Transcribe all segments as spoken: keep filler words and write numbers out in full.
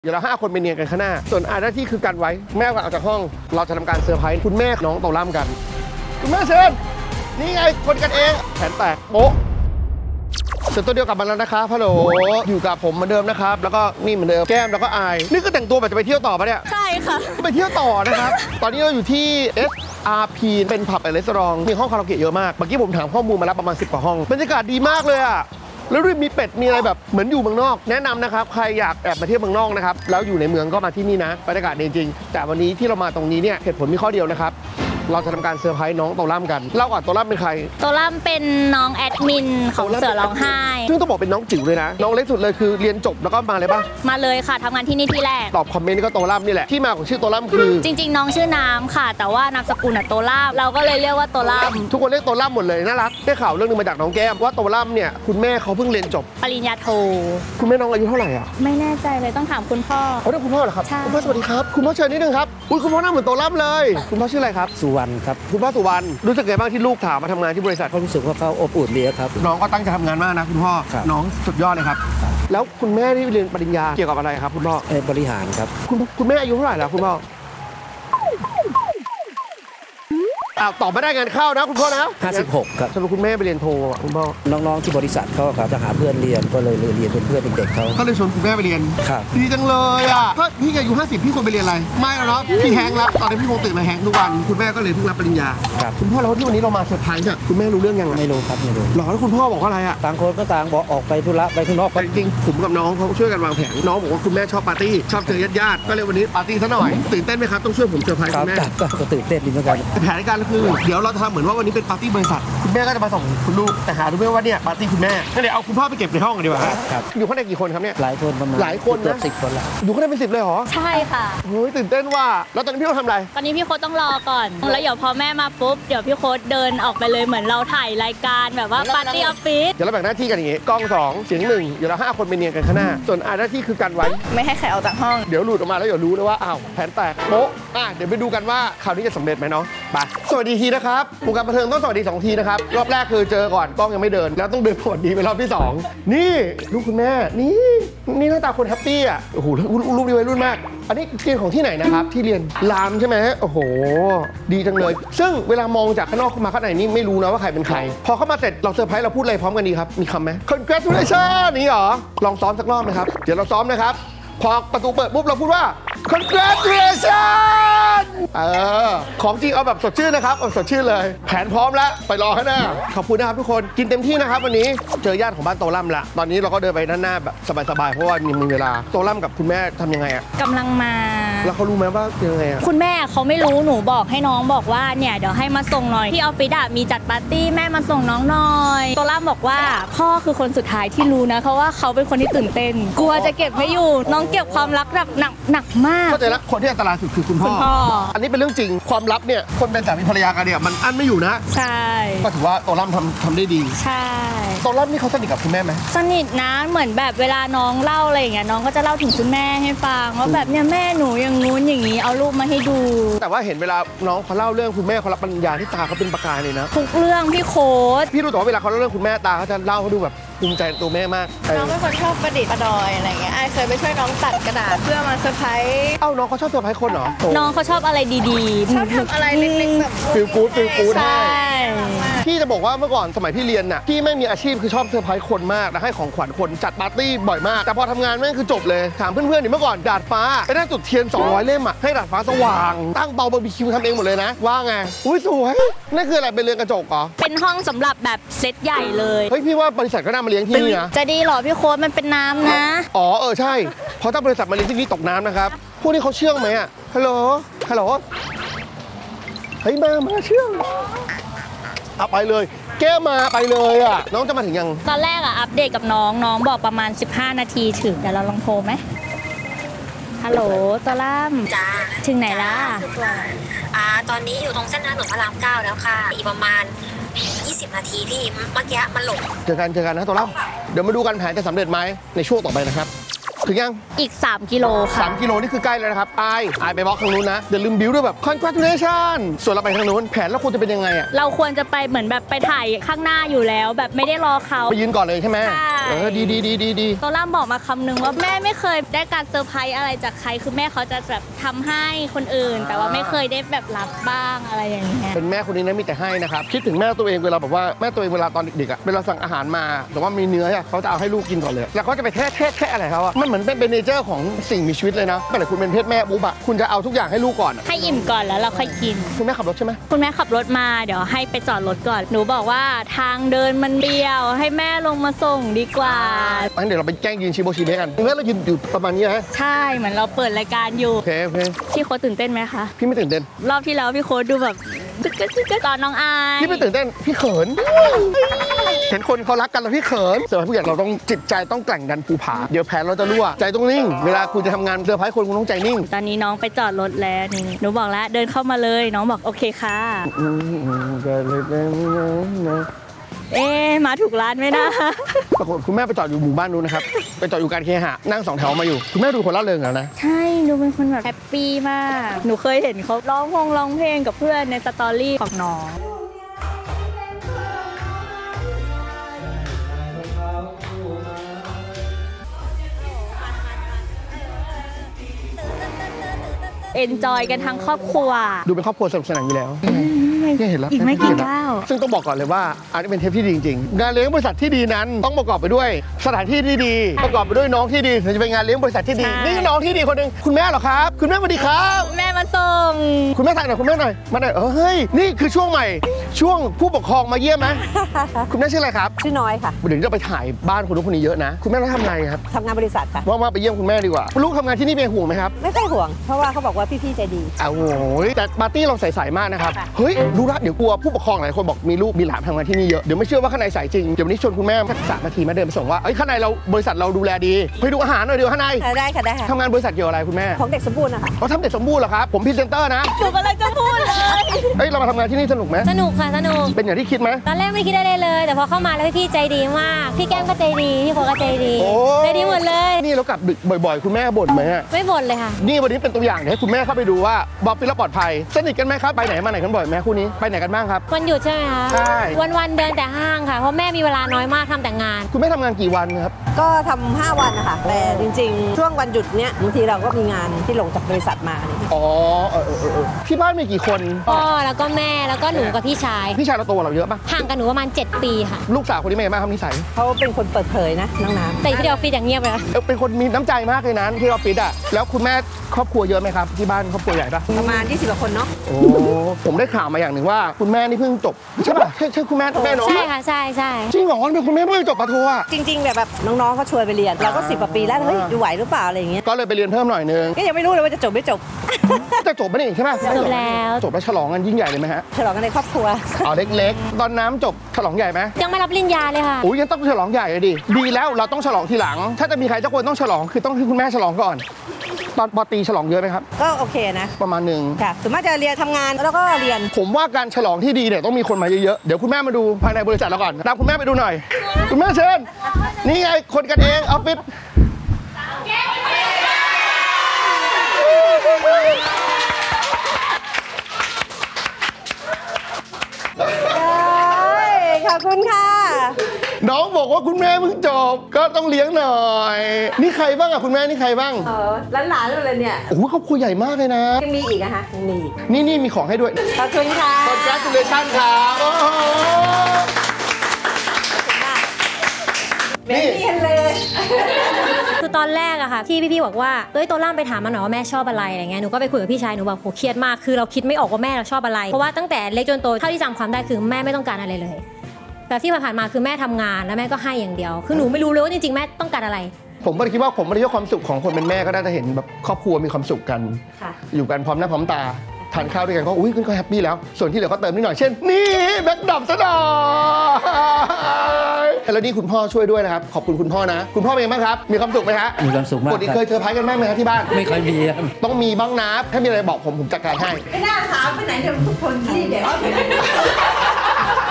เดี๋ยวเราห้าคนไปเนียนกันข้างหน้าส่วนอาหน้าที่คือกันไว้แม่ก่อนออกจากห้องเราจะทำการเซอร์ไพรส์คุณแม่น้องโตล่ำกันคุณแม่เชิญนี่ไงคนกันเองแผนแตกโป๊ะเสร็จตัวเดียวกลับมาแล้วนะครับฮัลโหลอยู่กับผมเหมือนเดิมนะครับแล้วก็นี่เหมือนเดิมแก้มแล้วก็อายนี่ก็แต่งตัวแบบจะไปเที่ยวต่อปะเนี่ยใช่ค่ะไปเที่ยวต่อนะครับตอนนี้เราอยู่ที่ เอส อาร์ พี เป็นผับแอนด์รีสอร์ทมีห้องคาราโอเกะเยอะมากเมื่อกี้ผมถามข้อมูลมาแล้วประมาณสิบกว่าห้องบรรยากาศดีมากเลยอ่ะแล้วด้วยมีเป็ดมีอะไรแบบเหมือนอยู่เมืองนอกแนะนำนะครับใครอยากแอบมาเที่ยวเมืองนอกนะครับแล้วอยู่ในเมืองก็มาที่นี่นะบรรยากาศดีจริงแต่วันนี้ที่เรามาตรงนี้เนี่ยเหตุผลมีข้อเดียวนะครับเราจะทำการเซอร์ไพรส์น้องโตล่ำกันเล่าก่อนโตล่ำเป็นใครโตล่ำเป็นน้องแอดมินของเสือร้องไห้ซึ่งต้องบอกเป็นน้องจิ๋วเลยนะน้องเล็กสุดเลยคือเรียนจบแล้วก็มาเลยป่ะมาเลยค่ะทำงานที่นี่ที่แรกตอบคอมเมนต์ก็โตล่ำนี่แหละที่มาของชื่อโตล่ำคือจริงๆน้องชื่อน้ำค่ะแต่ว่านามสกุลโตล่ำเราก็เลยเรียกว่าโตล่ำทุกคนเรียกโตล่ำหมดเลยน่ารักได้ข่าวเรื่องนึงมาจากน้องแก้มว่าโตล่ำเนี่ยคุณแม่เขาเพิ่งเรียนจบปริญญาโทคุณแม่น้องอายุเท่าไหร่อ่ะไม่แน่ใจเลยต้องถามคุณพ่อเขาเรียกคุณพ่อเหรอครับคุณพ่อสวัสดีครับคุณพ่อเชิญนิดนึงครับอุ้ยคุณพ่อหน้าเหมือนโตล่ำเลยคุณพ่อชื่ออะไรครับสุวรรณครับคุณพ่อสุวรรณรู้สึกไงบ้างที่ลูกถามมาทำงานที่บริษัทก็รู้สึกว่าเขาอบอุ่นดีครับน้องก็ตั้งใจทำงานมากนะคุณพ่อน้องสุดยอดเลยครับแล้วคุณแม่ที่เรียนปริญญาเกี่ยวกับอะไรครับคุณพ่อบริหารครับคุณคุณแม่อายุเท่าไหร่แล้วคุณพ่ออ้าวตอบไม่ได้งานเข้านะคุณพ่อนะห้าสิบหกครับสรุปคุณแม่ไปเรียนโทคุณพ่อน้องๆที่บริษัทเขาครับจะหาเพื่อนเรียนก็เลยเรียนเป็นเพื่อนเด็กๆเขาเขาเลยชวนคุณแม่ไปเรียนครับดีจังเลยอ่ะก็พี่อายุห้าสิบพี่ควรไปเรียนอะไรไม่หรอกพี่แฮงรับตอนนี้พี่คงตื่นมาแฮงทุกวันคุณแม่ก็เลยเพิ่งรับปริญญาครับคุณพ่อแล้วที่วันนี้เรามาเซอร์ไพรส์เนี่ยคุณแม่รู้เรื่องยังไม่รู้ครับไม่รู้หรอแล้วคุณพ่อบอกว่าอะไรอ่ะต่างคนก็ต่างบอกออกไปธุระไปข้างนอกจริงๆผมกับน้องเขาช่วยกันวางแผนน้องบอกว่าคุณแม่ชอบปาร์ตี้ชอบเจอญาติๆก็เลยวันนี้ปาร์ตี้ซะหน่อยตื่นเต้นไหมครับต้องช่วยผมเซอร์ไพรส์คุณแม่ก็ตื่นเต้นดีเหมือนกันแผนการคือเดี๋ยวเราจะทำเหมือนว่าวันนี้เป็นปาร์ตี้บริษัทคุณแม่ก็จะมาส่งคุณลูกแต่หาดูไม่ว่าเนี่ยปาร์ตี้คุณแม่ก็เลยเอาคุณพ่อไปเก็บในห้องกันดีกว่าครับอยู่ข้างในกี่คนครับเนี่ยหลายคนประมาณหลายคนนะสิบคนละอยู่ข้างในเป็นสิบเลยเหรอใช่ค่ะโอ้ยตื่นเต้นว่าแล้วตอนนี้พี่โค้ดทำอะไรตอนนี้พี่โค้ดต้องรอก่อนแล้วเดี๋ยวพอแม่มาปุ๊บเดี๋ยวพี่โค้ดเดินออกไปเลยเหมือนเราถ่ายรายการแบบว่าปาร์ตี้ออฟฟิศเดี๋ยวเราแบ่งหน้าที่กันอย่างงี้กล้องสองเสียงหนึ่งเดี๋ยวเราห้าคนไปเนียนกันข้างหน้าส่วนอาหน้าที่คือกันไว้ไม่ให้ใครออกจากห้องเดี๋ยวหลุดออกมาแล้วเดี๋ยวรู้เลยว่าอ้าวแผนแตกโป๊ะอ่ะเดี๋ยวไปดูกันว่าคราวนี้จะสำเร็จไหมเนาะไปสวัสดีทีนะครับวงการบันเทิงต้องสวัสดีสองทีนะครับรอบแรกคือเจอก่อนกล้องยังไม่เดินแล้วต้องเดินสวัสดีไปรอบที่สองนี่ลูกคุณแม่นี่นี่หน้าตาคนแฮปปี้อ่ะโอ้โหลูกดีวัยรุ่นมากอันนี้เรียนของที่ไหนนะครับที่เรียนรามใช่ไหมโอ้โหดีจังเลยซึ่งเวลามองจากข้างนอกเข้ามาข้างในนี่ไม่รู้นะว่าใครเป็นใครพอเข้ามาเสร็จเราเซอร์ไพรส์เราพูดอะไรพร้อมกันดีครับมีคำไหม congratulation นี่หรอลองซ้อมสักรอบนะครับเดี๋ยวเราซ้อมนะครับพอประตูเปิดปุ๊บเราพูดว่า congratulation เออของจริงเอาแบบสดชื่นนะครับเอาสดชื่นเลยแผนพร้อมแล้วไปรอข้างหน้าขอบคุณนะครับทุกคนกินเต็มที่นะครับวันนี้เจอญาติของบ้านโตล่ำละตอนนี้เราก็เดินไปด้านหน้าแบบสบายๆเพราะว่ามีเวลาโตล่ำกับคุณแม่ทำยังไงอะกำลังมาแล้วเขารู้ไหมว่ายังไงอะคุณแม่เขาไม่รู้หนูบอกให้น้องบอกว่าเนี่ยเดี๋ยวให้มาส่งหน่อยที่ออฟฟิศอะมีจัดปาร์ตี้แม่มาส่งน้องหน่อยโตล่ำบอกว่าพ่อคือคนสุดท้ายที่รู้นะเพราะว่าเขาเป็นคนที่ตื่นเต้นกลัวจะเก็บไม่อยู่น้องเก็บความลับแบบหนักหนักมากเข้าใจแล้วคนที่อันตรายสุดคือคุณพ่ออันนี้เป็นเรื่องจริงความลับเนี่ยคนเป็นสามีภรรยากันเนี่ยมันอั้นไม่อยู่นะใช่ก็ถือว่าโตล่ำทำทำได้ดีใช่โตล่ำนี่เขาสนิทกับคุณแม่ไหมสนิทนะเหมือนแบบเวลาน้องเล่าอะไรอย่างเงี้ยน้องก็จะเล่าถึงคุณแม่ให้ฟังว่าแบบเนี่ยแม่หนูอย่างงู้นอย่างนี้เอารูปมาให้ดูแต่ว่าเห็นเวลาน้องเขาเล่าเรื่องคุณแม่เขารับปริญญาที่ตาเขาเป็นประกายเลยนะทุกเรื่องพี่โค้ดพี่รู้แต่ว่าเวลาเขาเล่าเรื่องคุณแม่ตาเขาจะเล่าเขาดูแบบภูมิใจตัวแม่มากน้องเป็นคนชอบประดิษฐ์ประดอยอะไรเงี้ยไอเคยไปช่วยน้องตัดกระดาษเพื่อมาเซอร์ไพรส์เอ้าน้องเขาชอบเซอร์ไพรส์คนเหรอน้องเขาชอบอะไรดีๆชอบทำอะไรเล็กๆแบบฟิลกู๊ดฟิลกู๊ดให้พี่จะบอกว่าเมื่อก่อนสมัยพี่เรียนน่ะพี่ไม่มีอาชีพคือชอบเซอร์ไพรส์คนมากและให้ของขวัญคนจัดปาร์ตี้บ่อยมากแต่พอทำงานแม่งคือจบเลยถามเพื่อนๆดิเมื่อก่อนดาดฟ้าไปนั่งจุดเทียนสองร้อยเล่มอ่ะให้ดาดฟ้าสว่างตั้งเตาบาร์บีคิวทำเองหมดเลยนะว่าไงอุ้ยสวยนั่นคืออะไรเป็นเรือนกระจกเหรอเป็นห้องสำหรับแบบเซตใหญ่เลยเฮ้ยพี่ว่าบริษัทก็น่ามาเลี้ยงที่นี่นะจะดีหรอพี่โค้ดมันเป็นน้ำนะอ๋อเออใช่เพราะถ้าบริษัทมาเลี้ยงที่นี่ตกน้ำนะครับพวกนี้เขาเชื่องไหมอ่ะฮัลโหลฮัลโหลเฮ้ยมามาเชื่องเอาไปเลยแก้มาไปเลยอ่ะน้องจะมาถึงยังตอนแรกอ่ะอัปเดตกับน้องน้องบอกประมาณสิบห้านาทีถึงเดี๋ยวเราลองโทรไหมฮัลโหลโตล่ำจ้าถึงไหนล่ะอ่าตอนนี้อยู่ตรงเส้นถนนพระรามเก้าแล้วค่ะอีกประมาณยี่สิบนาทีพี่เมื่อกี้มันหลงเจอกันเจอกันนะโตล่ำเดี๋ยวมาดูกันแผนจะสำเร็จไหมในช่วงต่อไปนะครับถึงยังอีกสามกิโลค่ะสามกิโลนี่คือใกล้แล้วนะครับอายอายไปบล็อกทางนู้นนะอย่าลืมบิ้วด้วยแบบ congratulation ส่วนเราไปทางนู้นแผนเราควรจะเป็นยังไงอะเราควรจะไปเหมือนแบบไปถ่ายข้างหน้าอยู่แล้ว แบบไม่ได้รอเขาไปยืนก่อนเลยใช่ไหมเออดีดีดีดีดีตัวล่ามบอกมาคำนึงว่าแม่ไม่เคยได้การเซอร์ไพรส์อะไรจากใครคือแม่เขาจะแบบทำให้คนอื่น แต่ว่าไม่เคยได้แบบรับบ้างอะไรอย่างเงี้ยเป็นแม่คนนี้นะมีแต่ให้นะครับคิดถึงแม่ตัวเองเวลาแบบว่าแม่ตัวเองเวลาตอนเด็กๆอะเวลาสั่งอาหารมาแต่ว่ามีเนื้อเขาจะเอาให้ลูกกินก่อนเลยแล้วเขาจะไปแค่แค่แค่อะไรเขาอะมันเหมือนเป็นเนเจอร์ของสิ่งมีชีวิตเลยนะเมื่อไหร่คุณเป็นเพศแม่ปุ๊บอะคุณจะเอาทุกอย่างให้ลูกก่อนให้อิ่มก่อนแล้วเราค่อยกินคุณแม่ขับรถใช่ไหมคุณแม่ขับรถมาเดี๋ยวให้ไปจอดรถก่อนหนูบอกว่าทางเดินมันเบี้ยวให้แม่ลงมาส่งดีกว่างั้นเดี๋ยวเราไปแกล้งยืนชิโบชิเนะกันแม่เรายืนอยู่ประมาณนี้นะใช่เหมือนเราเปิดรายการอยู่โอเคโอเคพี่โค้ดตื่นเต้นไหมคะพี่ไม่ตื่นเต้นรอบที่แล้วพี่โค้ดดูแบบตอนน้องอายพี่ไม่ตื่นเต้นพี่เขินเห็นคนเขารักกันแล้วพี่เขินเซอร์ไพรส์ผู้ใหญ่เราต้องจิตใจต้องแกร่งดันภูผาเดี๋ยวแผนเราจะรั่วใจต้องนิ่งเวลาคุณจะทำงานเซอร์ไพรส์คนคุณต้องใจนิ่งตอนนี้น้องไปจอดรถแล้วนี่หนูบอกแล้วเดินเข้ามาเลยน้องบอกโอเคค่ะเอ๊มาถูกร้านไหมนะปรากฏคุณแม่ไปจอดอยู่หมู่บ้านนู้นนะครับไปจอดอยู่การเคหะนั่งสองแถวมาอยู่คุณแม่ดูคนละเริงแล้วนะใช่ดูเป็นคนแบบแฮปปี้มากหนูเคยเห็นเขาร้องพงร้องเพลงกับเพื่อนในสตอรี่ของน้องเอนจอยกันทั้งครอบครัวดูเป็นครอบครัวสนุกสนานอยู่แล้วนี่เห็นแล้วอีกไม่กี่ก้าวซึ่งต้องบอกก่อนเลยว่าอันนี้เป็นเทปที่ดีจริงๆงานเลี้ยงบริษัทที่ดีนั้นต้องประกอบไปด้วยสถานที่ที่ดีประกอบไปด้วยน้องที่ดีถึงจะเป็นงานเลี้ยงบริษัทที่ดีนี่น้องที่ดีคนหนึ่งคุณแม่เหรอครับคุณแม่สวัสดีครับแม่มาส่งคุณแม่ถ่ายหน่อยคุณแม่หน่อยมาหน่อยเออเฮ้ยนี่คือช่วงใหม่ช่วงผู้ปกครองมาเยี่ยมไหมคุณแม่ชื่ออะไรครับชื่อน้อยค่ะเดี๋ยวจะไปถ่ายบ้านคนนู้นคนนี้เยอะนะคุณแม่ต้องทำอะไรครับทำงานบริษัทค่ะว่ามาไปเยี่ยมคุณแม่ดีกว่าลูกทำงานที่นี่เป็นห่วงไหมครับไม่ค่อยห่วงเพราะว่าเขาบอกว่าพี่ๆใจดีอ้าวโอ้ยแต่ปาร์ตี้เราใสๆมากนะครับเฮ้ยรู้ละเดี๋ยวกลัวผู้ปกครองหลายคนบอกมีลูกมีหลานทำงานที่นี่เยอะเดี๋ยวไม่เชื่อว่าข้างในใสจริงเดี๋ยววันนี้ชวนคุณแม่สักสามนาทีมาเดินไปส่งว่าเอ้ยข้างในเราบริษัทเราดูแลดีไปดูอาหารหน่อยเดี๋ยวข้างในได้ค่ะได้ค่ะทำงานบริษัทเกี่ยวอะไรคุณแม่ของเด็กสมบูรณ์นะคะเขาทำเด็กสมบูรณ์เหรอครับผมพรีเซนเตอร์นะหนูกำลังจะพูดเลยเฮ้ยเรามาทำงานที่นี่สนุกไหมสนุกค่ะสนุกเป็นอย่างที่คิดไหมตอนแรกไม่คิดอะไรเลยแต่พอเข้ามาแล้วพี่ใจดีมากพี่แก้มก็ใจดีพี่โคก็ใจดีใจดีหมดเลยนี่เรากลับดึกบ่อยๆคุณแม่บ่นไหมไม่บ่นเลยค่ะนี่วันนี้เป็นตัวอย่างให้คุณแม่เข้าไปดูว่าบ๊อบฟิลล์ปลอดภัยสนิทกันไหมครับไปไหนมาไหนกันบ่อยไหมคู่นี้ไปไหนกันบ้างครับวันหยุดใช่ไหมคะใช่วันๆเดินแต่ห้างค่ะเพราะแม่มีเวลาน้อยมากทำแต่งานคุณแม่ทำงานกี่วันครับก็ทำห้าวันนะคะแต่จริงๆช่วงวันหยุดเนี้ยบางทีเราก็มีงานที่ลงจากบริษัทมาอ๋อเออเออเออที่บ้านมีกี่คนพ่อแล้วก็แม่แล้วก็หนูกับพี่ชายพี่ชายเราโตเราเยอะปะห่างกันหนูประมาณเจ็ดปีค่ะลูกสาวคนนี้เป็นไงบ้างครับนิสัยเขาเป็นคนเปิดเผยนะน้องน้ำแต่ที่ออฟฟิศอย่างเงียบเลยเป็นคนมีน้ำใจมากเลยนะที่ออฟฟิศอ่ะแล้วคุณแม่ครอบครัวเยอะไหมครับที่บ้านครอบครัวใหญ่ปะประมาณยี่สิบกว่าคนเนาะโอ้ผมได้ข่าวมาอย่างหนึ่งว่าคุณแม่นี่เพิ่งจบใช่ป่ะใช่ใช่คุณแม่แม่เนาะใช่ค่ะใช่ใช่จริงเหรอเป็นคุณแม่เพิ่งจบปโทอ่ะจริงๆแบบแบบน้องๆเขาชวนไปเรียนเราก็สิบกว่าปีแล้วเฮ้ยดูไหวหรือเปล่าอะไรอย่างเงี้ยก็เลยไปเรียนเพิ่มหน่อยนึงก็ยังไม่รู้เลยว่าจะจบไม่จบจะจบไม่ได้ใช่ไหมจบแล้วจบแล้วฉลองกันยิ่งใหญ่เลยไหมฮะฉลองกันในครอบครัวเอาเล็กๆตอนน้ำจบฉลองใหญ่ไหมยังไม่รับปริญญาเลยค่ะโอ้ยยังต้องฉลองใหญ่เลยดิดีแล้วเราต้องฉลองทีหลังถ้าจะมีใครสักคนต้องฉลองคือต้องให้คุณแม่ฉลองก่อนตอนปอตีฉลองเยอะไหมครับก็โอเคนะประมาณหนึ่งค่ะส่วนมากจะเรียนทำงานแล้วก็เรียนผมว่าการฉลองที่ดีเนี่ยต้องมีคนมาเยอะๆเดี๋ยวคุณแม่มาดูภายในบริษัทเราก่อนตามคุณแม่ไปดูหน่อยคุณแม่เชิญนี่ไงคนกันเองออฟฟิศขอบคุณค่ะน้องบอกว่าคุณแม่เพิ่งจบก็ต้องเลี้ยงหน่อยนี่ใครบ้างอะคุณแม่นี่ใครบ้างเออหลานๆเลยเนี่ยโอ้โหครอบครัวใหญ่มากเลยนะยังมีอีกอะคะยังมีนี่นี่มีของให้ด้วยขอบคุณค่ะขอบคุณจุเลชั่นครับโอ้โหนี่เห็นเลยคือตอนแรกอะค่ะที่พี่ๆบอกว่าเอ้ยตัวล่ามไปถามมันหน่อยว่าแม่ชอบอะไรอะไรเงี้ยหนูก็ไปคุยกับพี่ชายหนูบอกโหเครียดมากคือเราคิดไม่ออกว่าแม่เราชอบอะไรเพราะว่าตั้งแต่เล็กจนโตเท่าที่จำความได้คือแม่ไม่ต้องการอะไรเลยแต่ที่ผ่านมาคือแม่ทำงานแล้วแม่ก็ให้อย่างเดียวคือหนูไม่รู้เลยว่าจริงๆแม่ต้องการอะไรผมก็คิดว่าผมไม่ได้ชอบความสุขของคนเป็นแม่ก็ได้จะเห็นแบบครอบครัวมีความสุขกันอยู่กันพร้อมหน้าพร้อมตาทานข้าวด้วยกันก็อุ้ยก็แฮปปี้แล้วส่วนที่เหลือก็เติมนิดหน่อยเช่นนี่แบ็คดรอปซะหน่อยแล้วนี่คุณพ่อช่วยด้วยนะครับขอบคุณคุณพ่อนะคุณพ่อเป็นไงบ้างครับมีความสุขไหมฮะมีความสุขมากปกติเคยเจอพายกันบ้างไหมครับที่บ้านไม่เคยมีต้องมีบ้างนะถ้ามีอะไรบอกผมผมจัดการให้ไม่น่าถามไปไหนเดี๋ยวทุกคนที่เดี๋ยว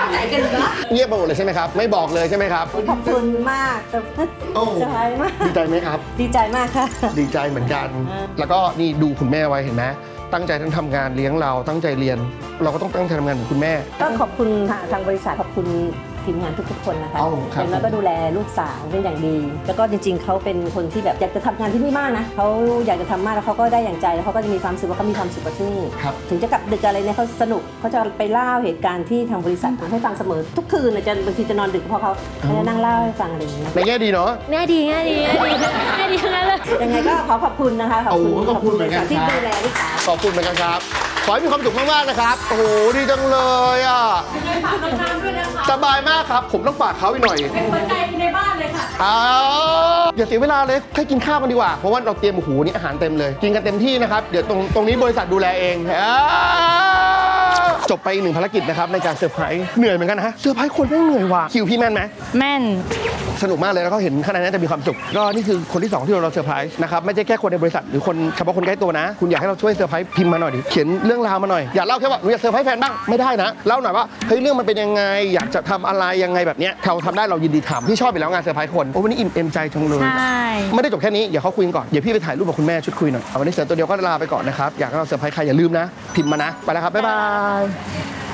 ไหนกันวะเงียบไปหมดเลยใช่ไหมครับไม่บอกเลยใช่ไหมครับขอบคุณมากสโอ้บายมากดีใจไหมครับดีใจมากค่ะดีใจเหมือนกันอ่าแล้วก็นี่ดูคุณแม่ไว้เห็นไหมตั้งใจทั้งทำงานเลี้ยงเราตั้งใจเรียน เราก็ต้องตั้งใจทำงานเหมือนคุณแม่ก็ขอบคุณทางบริษัทขอบคุณทีมงานทุกๆคนนะคะเอ้าครับแล้วก็ดูแลลูกสาวเป็นอย่างดี แล้วก็จริงๆเขาเป็นคนที่แบบอยากจะทำงานที่นี่มากนะเขาอยากจะทำมากแล้วเขาก็ได้อย่างใจแล้วเขาก็จะมีความสุขว่าเขามีความสุขกับที่นี่ครับถึงจะกลับดึกอะไรเนี่ยเขาสนุกเขาจะไปเล่าเหตุการณ์ที่ทางบริษัททำให้ฟังเสมอทุกคืนนะจะบางทีจะนอนดึกเพราะเขาเขาจะนั่งเล่าให้ฟังอะไรอย่างเงี้ยในแง่ดีเนาะแง่ดีแง่ดีแง่ดีแง่ดีทั้งนั้นเลยยังไงก็ขอขอบคุณนะคะขอบคุณโอ้ขอบคุณเหมือนกันบริษัทที่ครับดูแลลูกสาวขอบคุณเหมือนกันครับ ขอให้มีความสุขมากๆนะครับ โอ้โห ดีจังเลยอ่ะสบายมากครับ ผมต้องฝากเขาอีกหน่อยเป็นคนใจในบ้านเลยค่ะอ้าวอย่าเสียเวลาเลยแค่กินข้าวกันดีกว่า เพราะว่าเราเตรียมโอ้โหนี่อาหารเต็มเลย กินกันเต็มที่นะครับ เดี๋ยวตรงตรงนี้บริษัทดูแลเองอ้าวจบไปอีกหนึ่งภารกิจนะครับในการเซอร์ไพรส์เหนื่อยเหมือนกันนะฮะเซอร์ไพรส์คนไม่เหนื่อยว่ะคิวพี่แม่นไหมแม่นสนุกมากเลยแล้วก็เห็นข้างในนั้นจะมีความสุขก็นี่คือคนที่สองที่เราเซอร์ไพรส์นะครับไม่ใช่แค่คนในบริษัทหรือคนเฉพาะคนใกล้ตัวนะ คุณอยากให้เราช่วยเซอร์ไพรส์พิมพ์มาหน่อยดิเขียนเรื่องราวมาหน่อยอย่าเล่าแค่ว่าหนูอยากเซอร์ไพรส์แฟนบ้างไม่ได้นะเล่าหน่อยว่าเฮ้ยเรื่องมันเป็นยังไงอยากจะทำอะไรยังไงแบบเนี้ยเราทำได้เรายินดีทำพี่ชอบไปแล้วงานเซอร์ไพรส์คนโอ้วันนี้อิ่มเอมใจจังเลยใช่ไม่ได้จบแค่นี้เดี๋ยวเขาคุยกันก่อนเดี๋ยวพี่ไปถ่ายรูปกับคุณแม่ชุดคุยหน่อยเอาวันนี้เสือตัวเดียวก็ลาไปก่อนนะครับอยากให้เราเซอร์ไพรส์ใครอย่าลืมนะพิมพ์มานะไปแล้วครับบ๊ายบาย